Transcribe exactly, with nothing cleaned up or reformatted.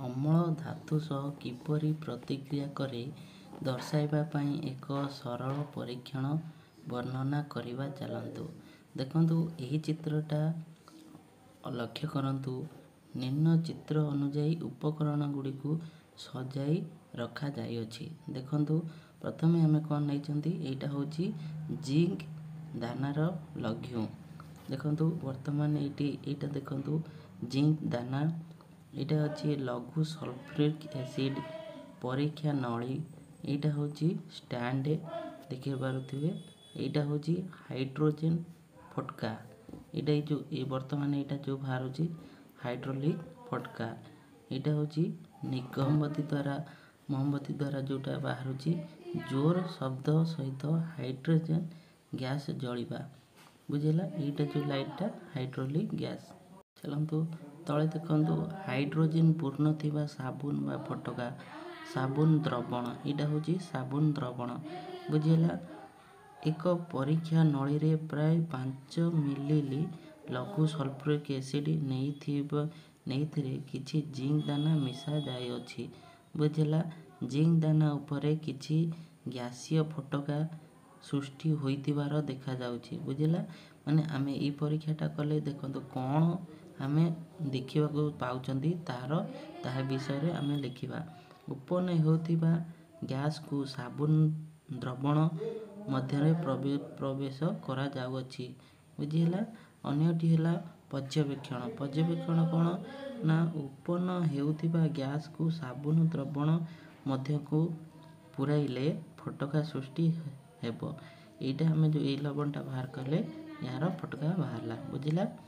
ଅମ୍ଳ ଧାତୁ ସହ କିପରି ପ୍ରତିକ୍ରିୟା କରେ ଦର୍ଶାଇବା ପାଇଁ ଏକ ସରଳ ପରୀକ୍ଷଣ ବର୍ଣ୍ଣନା କରିବା ଚାଲନ୍ତୁ। ଦେଖନ୍ତୁ ଏହି ଚିତ୍ରଟା ଲକ୍ଷ୍ୟ କରନ୍ତୁ। ନିମ୍ନ ଚିତ୍ର ଅନୁଯାୟୀ ଉପକରଣ ଗୁଡ଼ିକୁ ସଜାଇ ରଖାଯାଇଅଛି। ଦେଖନ୍ତୁ ପ୍ରଥମେ ଆମେ କ'ଣ ନେଇଛନ୍ତି, ଏଇଟା ହେଉଛି ଜିଙ୍କ ଦାନାର ଲଘ୍ୟୁ। ଦେଖନ୍ତୁ ବର୍ତ୍ତମାନ ଏଇଠି ଏଇଟା ଦେଖନ୍ତୁ ଜିଙ୍କ ଦାନା, ଏଇଟା ଅଛି ଲଘୁ ସଲଫ୍ୟୁରିକ ଏସିଡ ପରୀକ୍ଷା ନଳୀ, ଏଇଟା ହେଉଛି ଷ୍ଟାଣ୍ଡ ଦେଖିପାରୁଥିବେ, ଏଇଟା ହେଉଛି ହାଇଡ୍ରୋଜେନ ଫଟକା, ଏଇଟା ଏଇ ଯେଉଁ ଏ ବର୍ତ୍ତମାନ ଏଇଟା ଯେଉଁ ବାହାରୁଛି ହାଇଡ୍ରୋଲିକ ଫଟକା, ଏଇଟା ହେଉଛି ନିଗମବତୀ ଦ୍ୱାରା ମହମବତୀ ଦ୍ୱାରା ଯେଉଁଟା ବାହାରୁଛି ଜୋର ଶବ୍ଦ ସହିତ ହାଇଡ୍ରୋଜେନ ଗ୍ୟାସ ଜଳିବା, ବୁଝିଲା। ଏଇଟା ଯେଉଁ ଲାଇଟଟା ହାଇଡ୍ରୋଲିକ ଗ୍ୟାସ। ଚାଲନ୍ତୁ ତଳେ ଦେଖନ୍ତୁ ହାଇଡ୍ରୋଜେନ ପୂର୍ଣ୍ଣ ଥିବା ସାବୁନ ବା ଫଟକା, ସାବୁନ ଦ୍ରବଣ, ଏଇଟା ହେଉଛି ସାବୁନ ଦ୍ରବଣ, ବୁଝିହେଲା। ଏକ ପରୀକ୍ଷା ନଳୀରେ ପ୍ରାୟ ପାଞ୍ଚ ମିଲି ଲଘୁ ସଲଫ୍ୟୁରିକ ଏସିଡ ନେଇଥିବା ନେଇଥିରେ କିଛି ଜିଙ୍କ ଦାନା ମିଶା ଯାଇଅଛି, ବୁଝିହେଲା। ଜିଙ୍କ ଦାନା ଉପରେ କିଛି ଗ୍ୟାସୀୟ ଫଟକା ସୃଷ୍ଟି ହୋଇଥିବାର ଦେଖାଯାଉଛି, ବୁଝିଲା। ମାନେ ଆମେ ଏଇ ପରୀକ୍ଷାଟା କଲେ ଦେଖନ୍ତୁ କ'ଣ ଆମେ ଦେଖିବାକୁ ପାଉଛନ୍ତି ତାହାର ତାହା ବିଷୟରେ ଆମେ ଲେଖିବା। ଉତ୍ପନ୍ନ ହେଉଥିବା ଗ୍ୟାସକୁ ସାବୁନ ଦ୍ରବଣ ମଧ୍ୟରେ ପ୍ରବେଶ କରାଯାଉଅଛି, ବୁଝିହେଲା। ଅନ୍ୟଟି ହେଲା ପର୍ଯ୍ୟବେକ୍ଷଣ। ପର୍ଯ୍ୟବେକ୍ଷଣ କ'ଣ ନା ଉତ୍ପନ୍ନ ହେଉଥିବା ଗ୍ୟାସକୁ ସାବୁନ ଦ୍ରବଣ ମଧ୍ୟକୁ ପୂରାଇଲେ ଫଟକା ସୃଷ୍ଟି ହେବ। ଏଇଟା ଆମେ ଯେଉଁ ଏଇ ଲବଣଟା ବାହାର କଲେ ଏହାର ଫଟକା ବାହାରିଲା, ବୁଝିଲା।